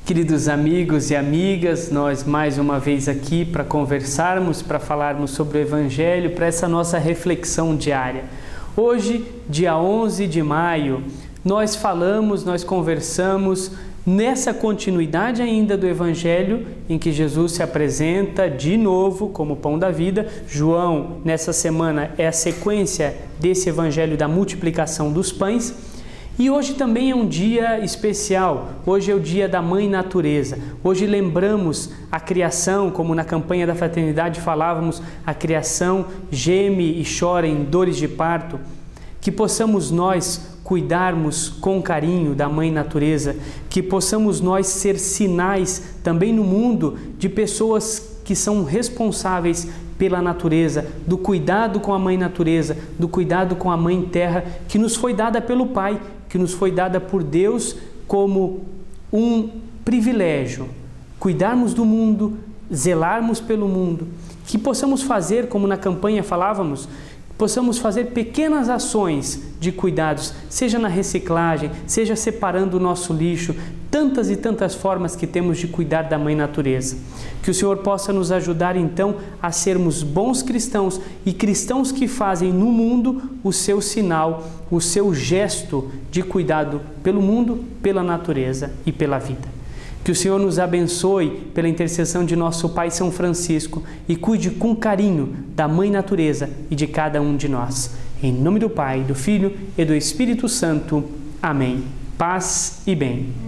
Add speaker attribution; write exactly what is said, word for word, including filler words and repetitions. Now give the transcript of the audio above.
Speaker 1: Queridos amigos e amigas, nós mais uma vez aqui para conversarmos, para falarmos sobre o Evangelho, para essa nossa reflexão diária. Hoje, dia onze de maio, nós falamos, nós conversamos nessa continuidade ainda do Evangelho, em que Jesus se apresenta de novo como pão da vida. João, nessa semana, é a sequência desse Evangelho da multiplicação dos pães. E hoje também é um dia especial, hoje é o dia da Mãe Natureza. Hoje lembramos a criação, como na campanha da fraternidade falávamos, a criação geme e chora em dores de parto. Que possamos nós cuidarmos com carinho da Mãe Natureza, que possamos nós ser sinais também no mundo de pessoas que são responsáveis pela natureza, do cuidado com a Mãe Natureza, do cuidado com a Mãe Terra, que nos foi dada pelo Pai, que nos foi dada por Deus como um privilégio. Cuidarmos do mundo, zelarmos pelo mundo, que possamos fazer, como na campanha falávamos, possamos fazer pequenas ações de cuidados, seja na reciclagem, seja separando o nosso lixo, tantas e tantas formas que temos de cuidar da Mãe Natureza. Que o Senhor possa nos ajudar então a sermos bons cristãos e cristãos que fazem no mundo o seu sinal, o seu gesto de cuidado pelo mundo, pela natureza e pela vida. Que o Senhor nos abençoe pela intercessão de nosso Pai São Francisco e cuide com carinho da Mãe Natureza e de cada um de nós. Em nome do Pai, do Filho e do Espírito Santo. Amém. Paz e bem.